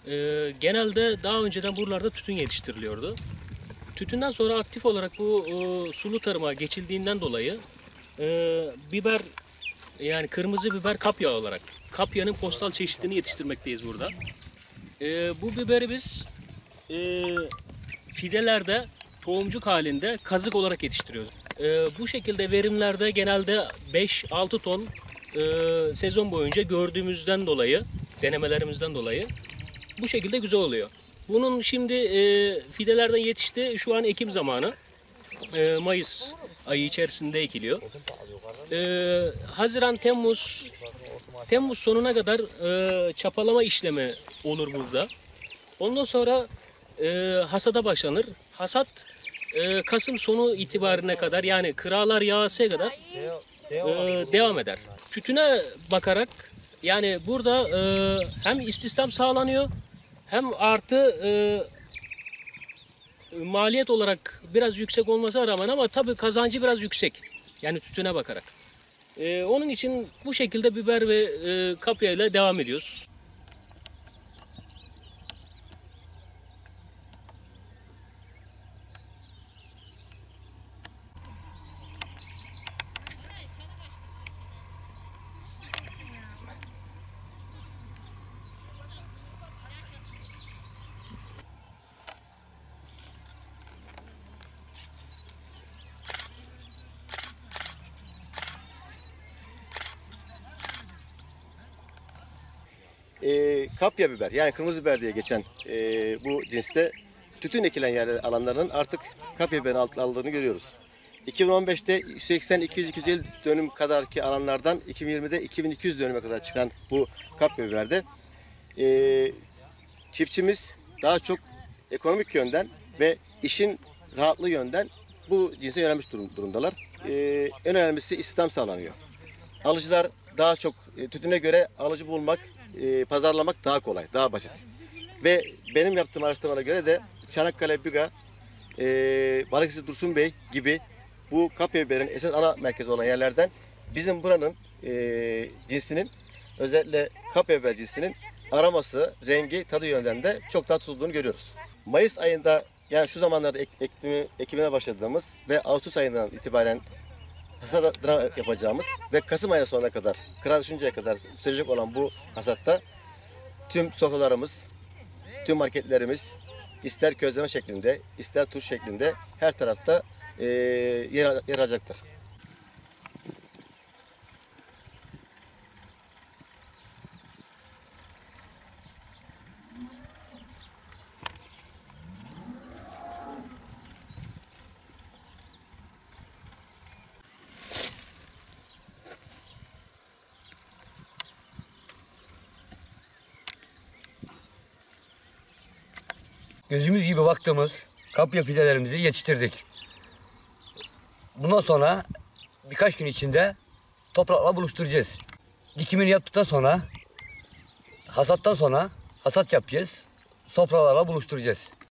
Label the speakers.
Speaker 1: Genelde daha önceden buralarda tütün yetiştiriliyordu. Tütünden sonra aktif olarak bu sulu tarıma geçildiğinden dolayı biber, yani kırmızı biber kapya olarak kapyanın postal çeşidini yetiştirmekteyiz burada. Bu biberi biz fidelerde tohumcuk halinde kazık olarak yetiştiriyoruz. Bu şekilde verimlerde genelde 5-6 ton sezon boyunca gördüğümüzden dolayı, denemelerimizden dolayı bu şekilde güzel oluyor. Bunun şimdi fidelerden yetişti. Şu an ekim zamanı. Mayıs ayı içerisinde ekiliyor. Haziran, Temmuz sonuna kadar çapalama işlemi olur burada. Ondan sonra hasada başlanır. Hasat Kasım sonu itibarine kadar, yani kıralar yağasıya kadar devam eder. Tütüne bakarak, yani burada hem istihdam sağlanıyor hem artı maliyet olarak biraz yüksek olmasına rağmen, ama tabii kazancı biraz yüksek. Yani tütüne bakarak. Onun için bu şekilde biber ve kapya ile devam ediyoruz.
Speaker 2: Kapya biber, yani kırmızı biber diye geçen bu cinste tütün ekilen yerler alanlarının artık kapya biberin aldığını görüyoruz. 2015'te 180-200-250 dönüm kadarki alanlardan 2020'de 2200 dönüme kadar çıkan bu kapya biberde çiftçimiz daha çok ekonomik yönden ve işin rahatlığı yönden bu cinse yönelmiş durumdalar. En önemlisi istihdam sağlanıyor. Alıcılar daha çok, tütüne göre alıcı bulmak, pazarlamak daha kolay, daha basit. Ve benim yaptığım araştırmalara göre de Çanakkale, Biga, Balıkesir, Dursun Bey gibi bu kapya biberin esas ana merkezi olan yerlerden bizim buranın cinsinin, özellikle kapya biber cinsinin aroması, rengi, tadı yönden de çok daha tutulduğunu görüyoruz. Mayıs ayında, yani şu zamanlarda ekimine başladığımız ve Ağustos ayından itibaren hasat yapacağımız ve Kasım ayı sonuna kadar, kıra düşünceye kadar sürecek olan bu hasatta tüm sofralarımız, tüm marketlerimiz ister közleme şeklinde, ister turş şeklinde her tarafta yer alacaktır.
Speaker 3: Gözümüz gibi baktığımız kapya fidelerimizi yetiştirdik. Bundan sonra birkaç gün içinde toprakla buluşturacağız. Dikimini yaptıktan sonra, hasattan sonra hasat yapacağız. Sofralarla buluşturacağız.